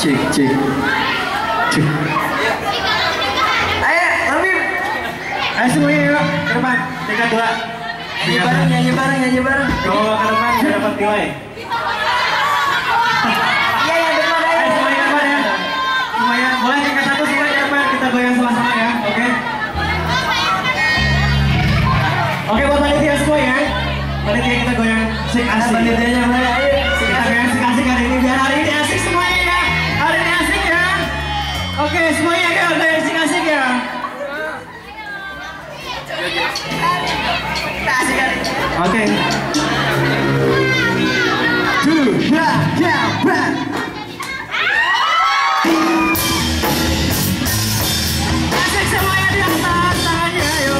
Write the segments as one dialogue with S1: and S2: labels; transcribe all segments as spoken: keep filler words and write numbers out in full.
S1: Cik, cik. Cik.
S2: Ayo, lebih.
S3: Ayo semuanya yuk, ke depan. Tiga, dua.
S2: Nyanyi bareng, nyanyi bareng, nyanyi bareng.
S3: Kalau ke depan saya dapat nilai.
S2: Iya, yang depan ayo.
S3: Ayo semuanya ke depan ya. Semuanya, boleh tingkat satu semuanya ke depan. Kita goyang sama-sama ya, oke? Oke, buat panitia semua ya. Panitia kita goyang sik asik.
S2: Panitianya mulai, ayo.
S3: Kita goyang sik asik hari ini biar hari ini asik semuanya ya. Hari ini asik ya. Oke, semuanya ya goyang sik asik ya. Oke. Two, ya, ya, bang. Asik semuanya di atas tangannya, ayo.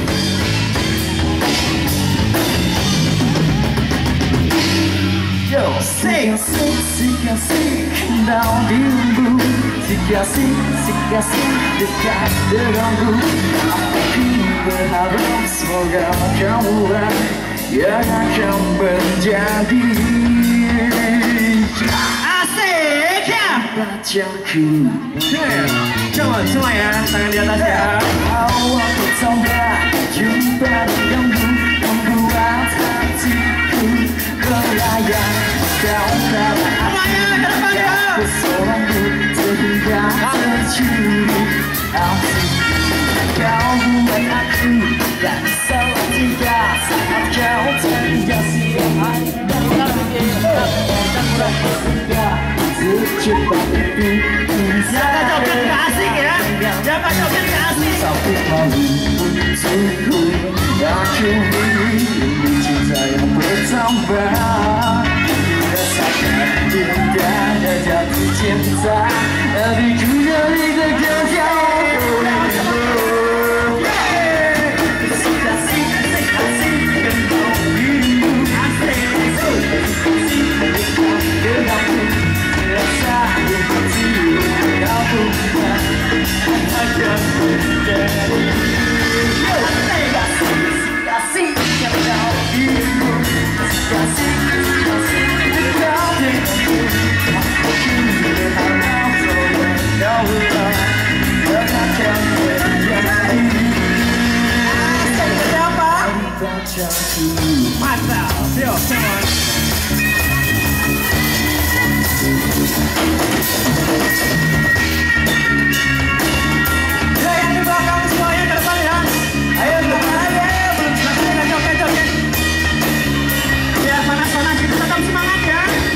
S1: Yo, sing, sing, sing, sing, down di lembu. Sing, sing, sing, sing, dekat denganku. Aku berharap semoga kamu yang akan menjadi
S3: Asik ya.
S1: pacarku.
S3: Coba semua ya, tangan di atas ya.
S1: Awal pertama jumpa denganmu membuat hatiku berlayar. Kau dapat
S3: Semuanya ke depan ya.
S1: pesonanku sehingga tercuri asik. Kau buat aku tak salah tingkah saat kau terhiasi hai dan lagi dan sudah secepat itu.
S3: Jangan joget ke asik ya. Jangan joget ke asik.
S1: Tapi malu untukku aku ini cinta yang bertambah. Rasakan indahnya jatuh cinta dariku dari dekat kau.
S3: Mantap, siap semua. Ya yang di belakang semuanya ke depan ya. Ayo ke depan aja, belum selesai joget-joget. Biar panas-panas kita tetap semangat ya.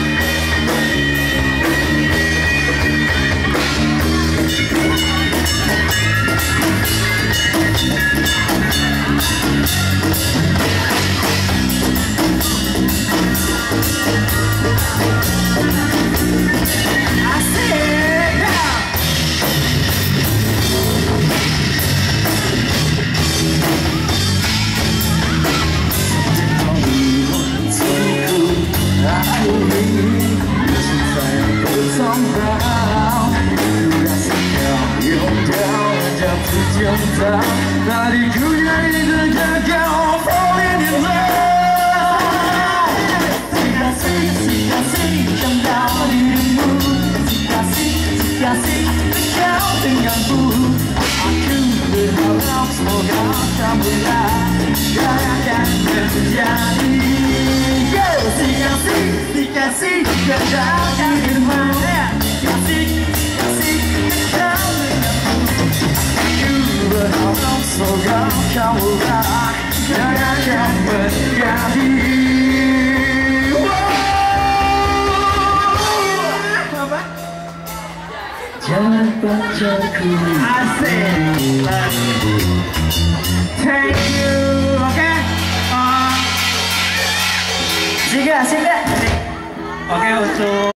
S1: Dariku jadi dekat kau, falling in love. Sikasih, sikasih, cendam dirimu. Sikasih, sikasih, kau denganku. Aku berharap semoga kamu yang akan terjadi. Yo, sikasih, sikasih, cendam dirimu. Sikasih, sikasih, kau denganku. Berharap semoga kamu yang akan menjadi jalan pacarku.
S3: Asik. Thank you. Oke. Uh,
S2: Siga, siga.
S3: Oke untuk